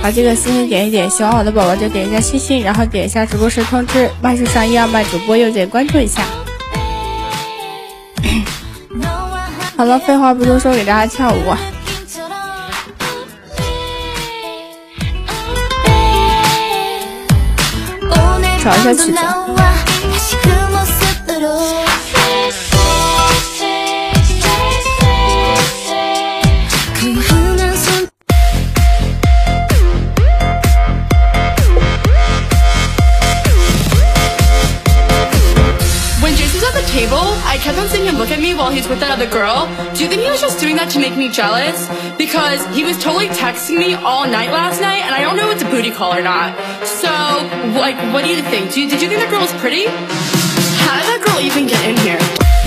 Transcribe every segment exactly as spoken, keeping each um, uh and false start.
把这个星星点一点，喜欢我的宝宝就点一下星星，然后点一下直播时通知，麦是上一二麦主播右键关注一下。好了，废话不多说，给大家跳舞。找一下曲子。 I kept on seeing him look at me while he's with that other girl. Do you think he was just doing that to make me jealous? Because he was totally texting me all night last night, and I don't know if it's a booty call or not. So, like, what do you think? Do you, did you think that girl was pretty? How did that girl even get in here?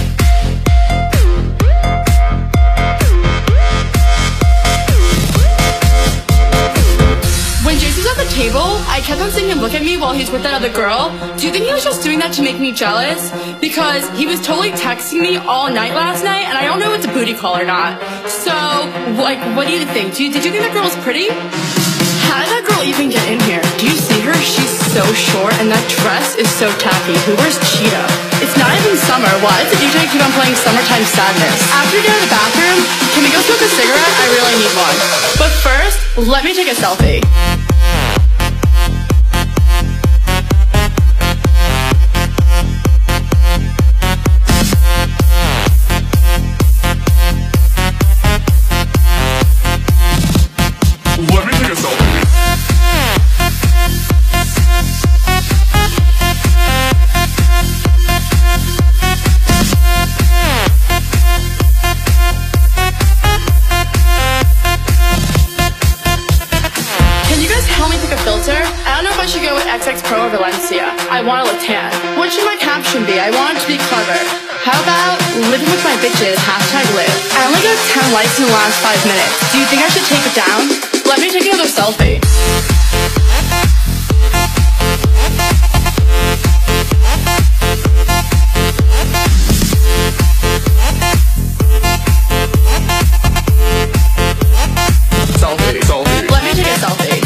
When Jason's at the table, I kept on seeing him look at me while he's with that other girl. Do you think he was just doing that to make me jealous? Because he was totally texting me all night last night, and I don't know if it's a booty call or not. So, like, what do you think? Do you, did you think that girl was pretty? How did that girl even get in here? Do you see her? She's so short, and that dress is so tacky. Who wears cheetah? It's not even summer. Why does the D J keep on playing Summertime Sadness? After we get out of the bathroom, can we go smoke a cigarette? I really need one. But first, let me take a selfie. I want to look tan. What should my caption be? I want it to be clever. How about living with my bitches, hashtag live. I only got ten likes in the last five minutes. Do you think I should take it down? Let me take another selfie. Selfie, selfie. Let me take a selfie.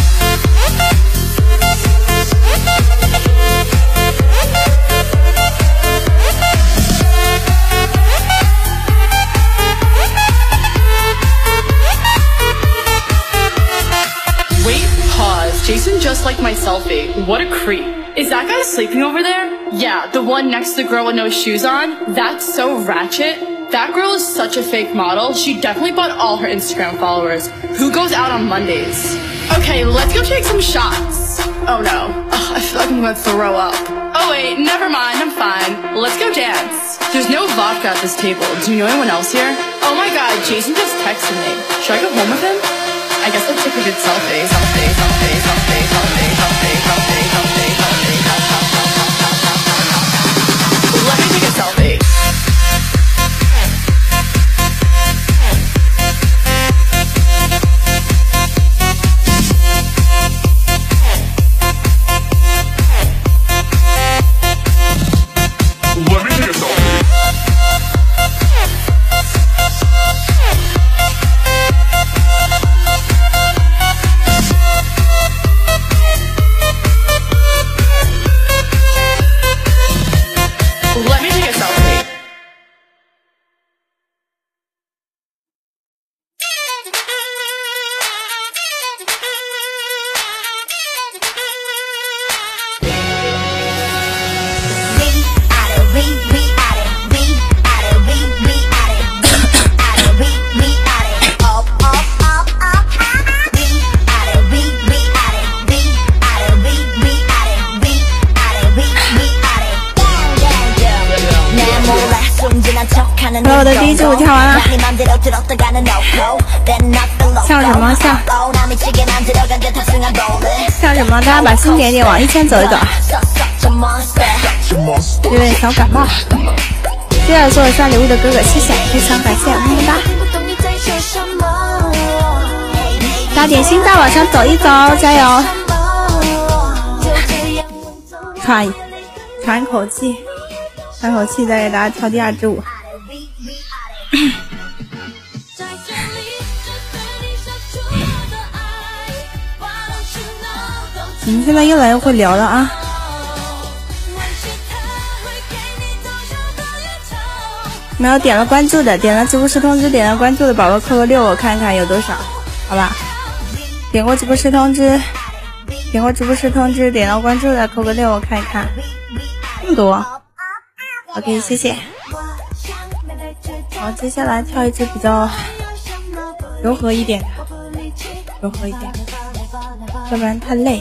Jason just liked my selfie. What a creep. Is that guy sleeping over there? Yeah, the one next to the girl with no shoes on? That's so ratchet. That girl is such a fake model. She definitely bought all her Instagram followers. Who goes out on Mondays? Okay, let's go take some shots. Oh no. Ugh, I feel like I'm gonna throw up. Oh wait, never mind, I'm fine. Let's go dance. There's no vodka at this table. Do you know anyone else here? Oh my god, Jason just texted me. Should I go home with him? I guess I'll take a good selfie, selfie, selfie, selfie, selfie, selfie, selfie, selfie, selfie. Let me take a selfie. Let me take a selfie. Hello， 我的第一支舞跳完了，像什么像像什么？大家把心点点，往一圈走一走。有点小感冒。第二做刷礼物的哥哥，谢谢，非常感谢，么么哒。大点心再往上走一走，加油！喘喘口气，喘口气，再给大家跳第二支舞。 你们现在越来越会聊了啊！没有点了关注的，点了直播室通知，点了关注的宝宝扣个六，我看看有多少，好吧？点过直播室通知，点过直播室通知，点到关注的扣个六，我看一看，这么多。OK， 谢谢。好，接下来跳一支比较柔和一点的，柔和一点，要不然太累。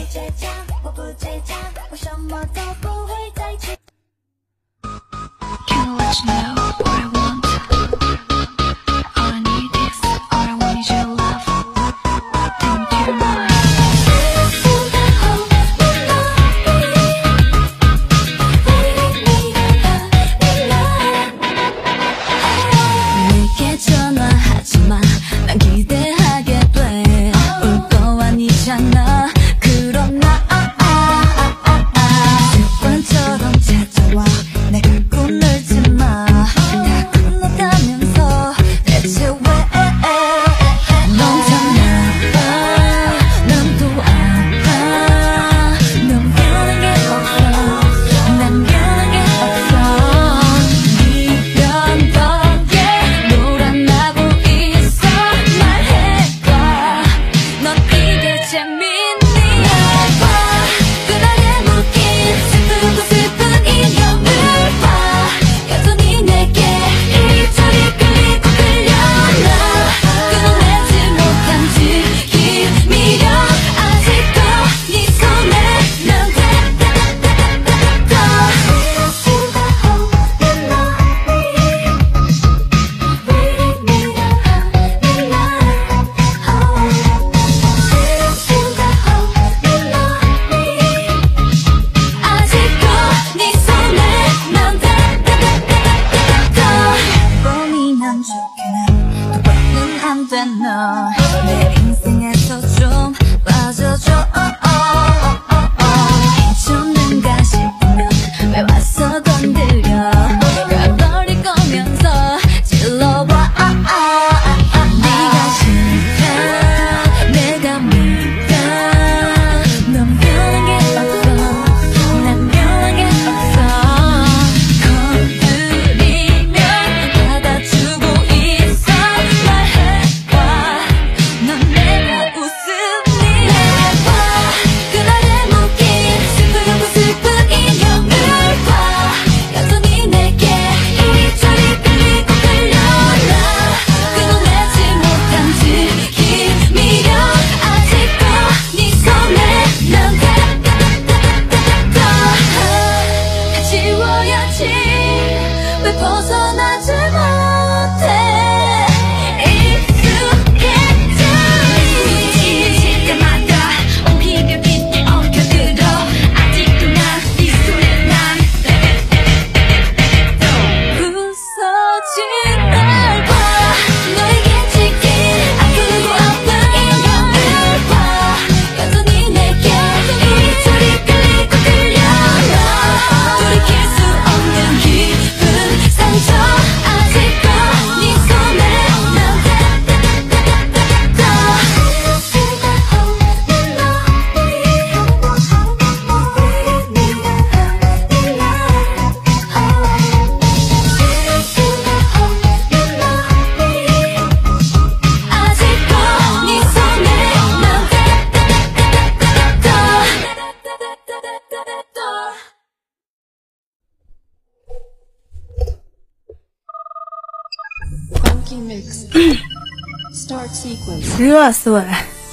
热死我了！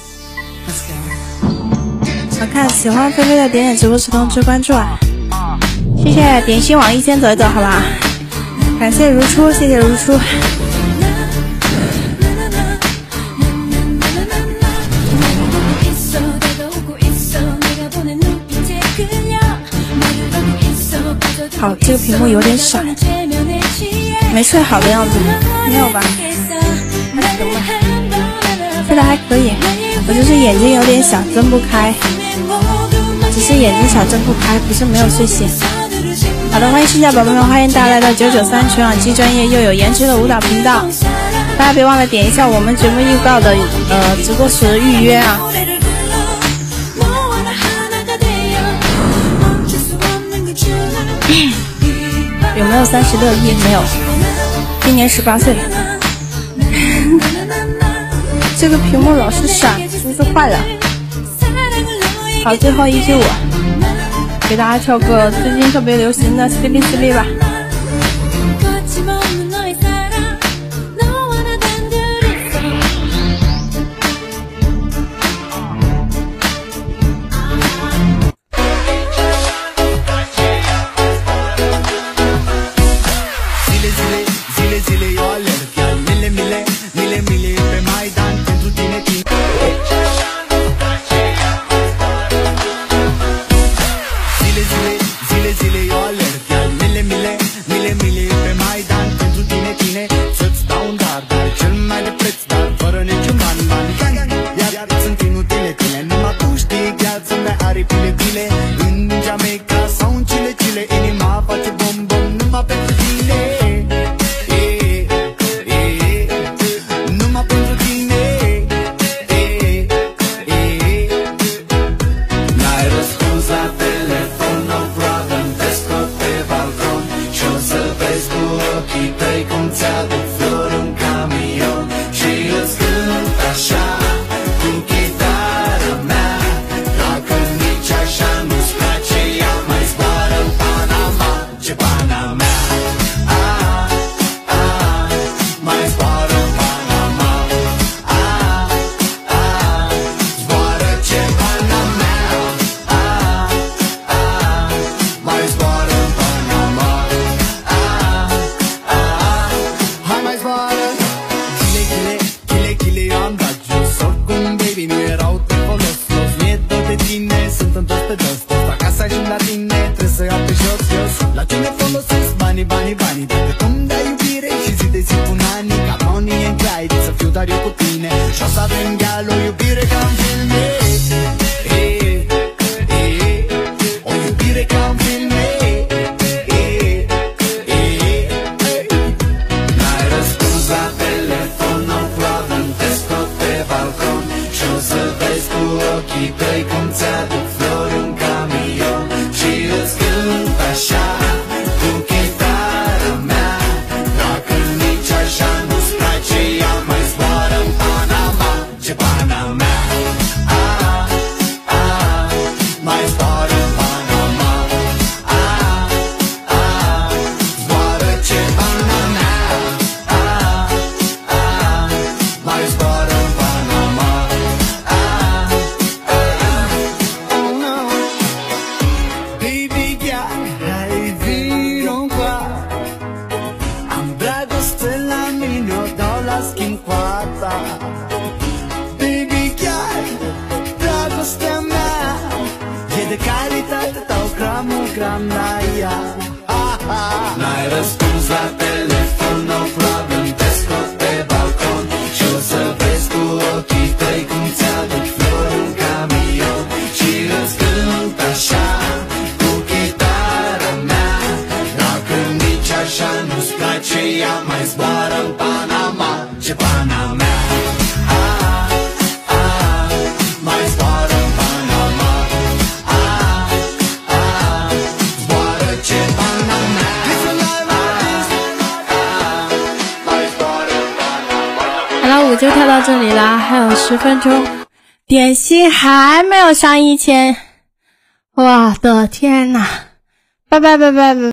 好看，喜欢菲菲的点点直播时通知关注啊！谢谢，点心往一先走一走，好吧？感谢如初，谢谢如初。好，这个屏幕有点闪，没睡好的样子，没有吧？还行吧，睡得还可以。我就是眼睛有点小，睁不开，只是眼睛小睁不开，不是没有睡醒。好的，欢迎新家宝贝们，欢迎大家来到九九三全网既专业又有颜值的舞蹈频道。大家别忘了点一下我们节目预告的呃直播时预约啊。 三十乐意没有，今年十八岁。这个屏幕老是闪，是不是坏了？好，最后一句我给大家跳个最近特别流行的淅沥淅沥吧。 就跳到这里啦，还有十分钟，点心还没有上一千，我的天哪！拜拜拜拜拜拜。